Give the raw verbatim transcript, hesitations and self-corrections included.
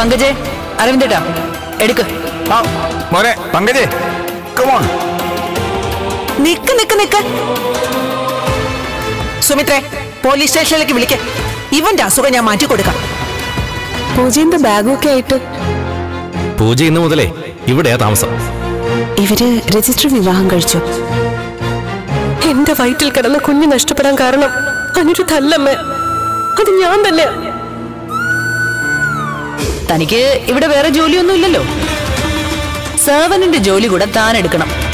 പങ്കജേ, അരവിന്ദേട്ടാ എടുക്ക്. മോനെ പങ്കജേ, കമോൺ. നിക്ക് നിക്ക് നിക്ക്. സുമിത്രേ, പോലീസ് സ്റ്റേഷനിലേക്ക് വിളിക്ക. ഇവന്റെ അസുഖം ഞാൻ മാറ്റി കൊടുക്കാം. പൂജന്റെ ബാഗൊക്കെ ആയിട്ട്. പൂജ ഇന്ന് മുതലേ ഇവിടെയാ താമസം. ഇവര് രജിസ്റ്റർ വിവാഹം കഴിച്ചു. എന്റെ വയറ്റിൽ കിടന്ന കുഞ്ഞ് നഷ്ടപ്പെടാൻ കാരണം അനിരുദ്ധല്ലമ്മേ, അത് ഞാൻ തന്നെ. തനിക്ക് ഇവിടെ വേറെ ജോലിയൊന്നും ഇല്ലല്ലോ. സേവനിന്റെ ജോലി കൂടെ താൻ എടുക്കണം.